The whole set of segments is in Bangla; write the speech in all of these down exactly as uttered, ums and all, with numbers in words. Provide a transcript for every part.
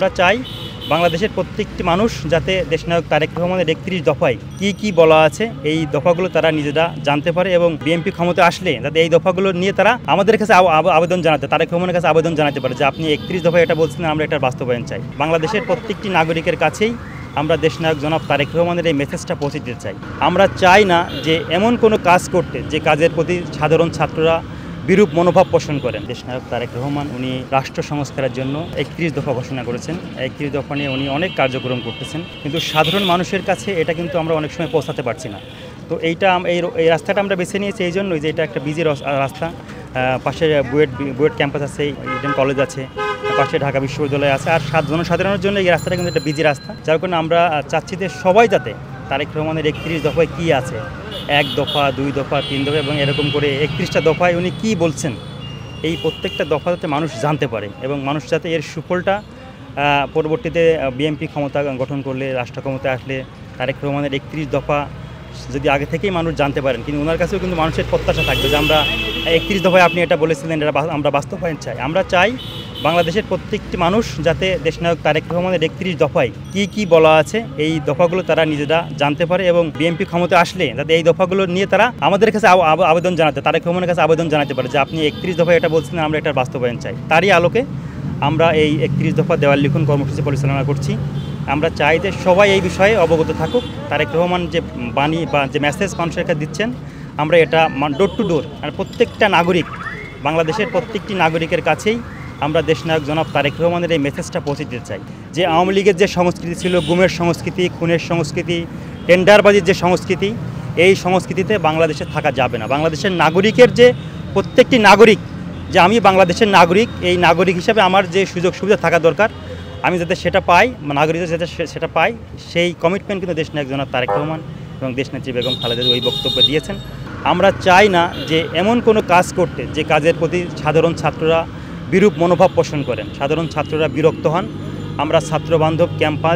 আমরা চাই বাংলাদেশের প্রত্যেকটি মানুষ যাতে দেশনায়ক তারেক রহমানের একত্রিশ দফায় কি কি বলা আছে এই দফাগুলো তারা নিজেরা জানতে পারে এবং বিএনপি ক্ষমতায় আসলে যাতে এই দফাগুলো নিয়ে তারা আমাদের কাছে আবেদন জানাতে তারেক রহমানের কাছে আবেদন জানাতে পারে যে আপনি একত্রিশ দফায় এটা বলছেন, আমরা এটার বাস্তবায়ন চাই। বাংলাদেশের প্রত্যেকটি নাগরিকের কাছেই আমরা দেশনায়ক জনাব তারেক রহমানের এই মেসেজটা পৌঁছে দিতে চাই। আমরা চাই না যে এমন কোনো কাজ করতে যে কাজের প্রতি সাধারণ ছাত্ররা বিরূপ মনোভাব পোষণ করেন। দেশনায়ক তারেক রহমান উনি রাষ্ট্র সংস্কারের জন্য একত্রিশ দফা ঘোষণা করেছেন। একত্রিশ দফা নিয়ে উনি অনেক কার্যক্রম করতেছেন, কিন্তু সাধারণ মানুষের কাছে এটা কিন্তু আমরা অনেক সময় পৌঁছাতে পারছি না। তো এইটা এই এই রাস্তাটা আমরা বেছে নিয়েছি এই জন্যই যে এটা একটা বিজি রাস্তা। পাশে বুয়েট বুয়েট ক্যাম্পাস আছে, ইডেন কলেজ আছে, পাশে ঢাকা বিশ্ববিদ্যালয় আছে, আর সাত জনসাধারণের জন্য এই রাস্তাটা কিন্তু একটা বিজি রাস্তা। যার কারণে আমরা চাচ্ছি যে সবাই যাতে তারেক রহমানের একত্রিশ দফায় কী আছে, এক দফা, দুই দফা, তিন দফা এবং এরকম করে একত্রিশটা দফায় উনি কী বলছেন, এই প্রত্যেকটা দফা যাতে মানুষ জানতে পারে এবং মানুষ যাতে এর সুফলটা পরবর্তীতে বিএনপি ক্ষমতা গঠন করলে, রাষ্ট্র ক্ষমতায় আসলে তারেক রহমানের একত্রিশ দফা যদি আগে থেকেই মানুষ জানতে পারেন, কিন্তু ওনার কাছেও কিন্তু মানুষের প্রত্যাশা থাকবে যে আমরা একত্রিশ দফায় আপনি এটা বলেছিলেন, এটা আমরা বাস্তবায়ন চাই। আমরা চাই বাংলাদেশের প্রত্যেকটি মানুষ যাতে দেশনায়ক তারেক রহমানের একত্রিশ দফায় কি কি বলা আছে এই দফাগুলো তারা নিজেরা জানতে পারে এবং বিএনপি ক্ষমতায় আসলে যাতে এই দফাগুলো নিয়ে তারা আমাদের কাছে আবেদন জানাতে তারেক রহমানের কাছে আবেদন জানাতে পারে যে আপনি একত্রিশ দফায় এটা বলছেন, আমরা এটার বাস্তবায়ন চাই। তারই আলোকে আমরা এই একত্রিশ দফা দেওয়াল লিখন কর্মসূচি পরিচালনা করছি। আমরা চাই যে সবাই এই বিষয়ে অবগত থাকুক। তারেক রহমান যে বাণী বা যে মেসেজ মানুষের কাছে দিচ্ছেন, আমরা এটা ডোর টু ডোর আর প্রত্যেকটা নাগরিক, বাংলাদেশের প্রত্যেকটি নাগরিকের কাছেই আমরা দেশনায়ক জনাব তারেক রহমানের এই মেসেজটা পৌঁছে দিতে চাই যে আওয়ামী লীগের যে সংস্কৃতি ছিল, গুমের সংস্কৃতি, খুনের সংস্কৃতি, টেন্ডারবাজির যে সংস্কৃতি, এই সংস্কৃতিতে বাংলাদেশে থাকা যাবে না। বাংলাদেশের নাগরিকের যে প্রত্যেকটি নাগরিক যে আমি বাংলাদেশের নাগরিক, এই নাগরিক হিসাবে আমার যে সুযোগ সুবিধা থাকা দরকার আমি যাতে সেটা পাই, নাগরিকরা যাতে সেটা পাই, সেই কমিটমেন্ট কিন্তু দেশনায়ক জনাব তারেক রহমান এবং দেশনেত্রী বেগম খালেদা ওই বক্তব্য দিয়েছেন। আমরা চাই না যে এমন কোনো কাজ করতে যে কাজের প্রতি সাধারণ ছাত্ররা বিরূপ মনোভাব পোষণ করেন, সাধারণ ছাত্ররা বিরক্ত হন। আমরা ছাত্রবান্ধব ক্যাম্পাস,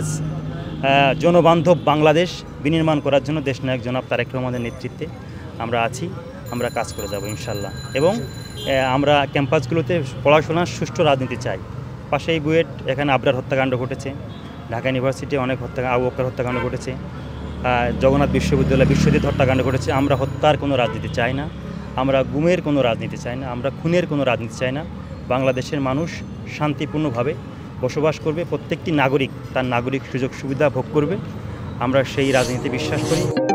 জনবান্ধব বাংলাদেশ বিনির্মাণ করার জন্য দেশনায়ক জনাব তারেক রহমানের নেতৃত্বে আমরা আছি, আমরা কাজ করে যাব ইনশাল্লাহ। এবং আমরা ক্যাম্পাসগুলোতে পড়াশোনার সুষ্ঠু রাজনীতি চাই। পাশেই বুয়েট, এখানে আবরার হত্যাকাণ্ড ঘটেছে, ঢাকা ইউনিভার্সিটি অনেক হত্যা আবু বকর হত্যাকাণ্ড ঘটেছে, জগন্নাথ বিশ্ববিদ্যালয় বিশ্বজিৎ হত্যাকাণ্ড ঘটেছে। আমরা হত্যার কোনো রাজনীতি চাই না, আমরা গুমের কোনো রাজনীতি চাই না, আমরা খুনের কোনো রাজনীতি চাই না। বাংলাদেশের মানুষ শান্তিপূর্ণভাবে বসবাস করবে, প্রত্যেকটি নাগরিক তার নাগরিক সুযোগ সুবিধা ভোগ করবে। আমরা সেই রাজনীতি বিশ্বাস করি।